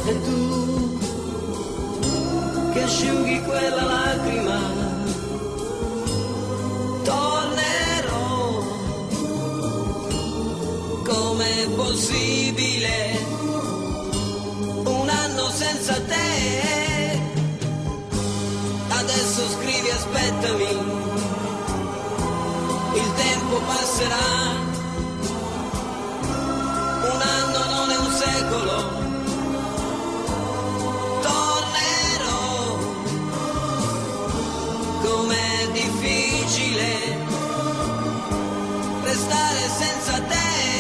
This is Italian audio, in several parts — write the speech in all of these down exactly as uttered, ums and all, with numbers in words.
E tu che asciughi quella lacrima, tornerò. Com'è possibile un anno senza te? Adesso scrivi aspettami, il tempo passerà. Un anno non è un secolo. Com'è difficile restare senza te.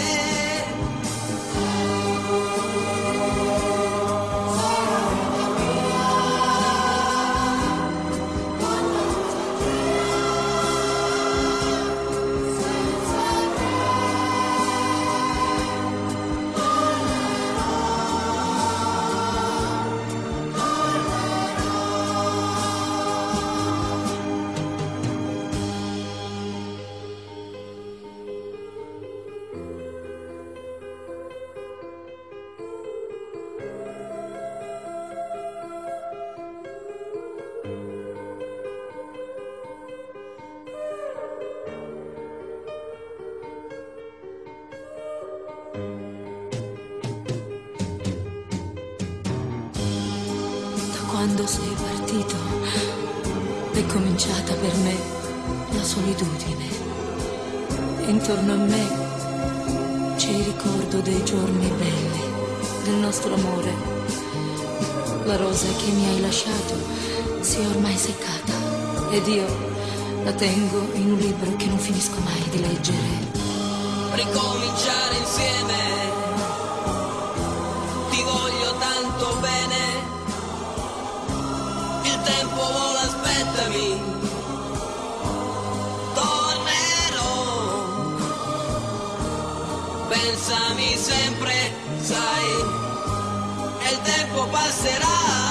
Quando sei partito è cominciata per me la solitudine. Intorno a me c'è il ricordo dei giorni belli, del nostro amore. La rosa che mi hai lasciato si è ormai seccata ed io la tengo in un libro che non finisco mai di leggere. Ricominciare insieme, ti voglio tanto bene. Il tempo vola, aspettami, tornerò. Pensami sempre, sai, e il tempo passerà.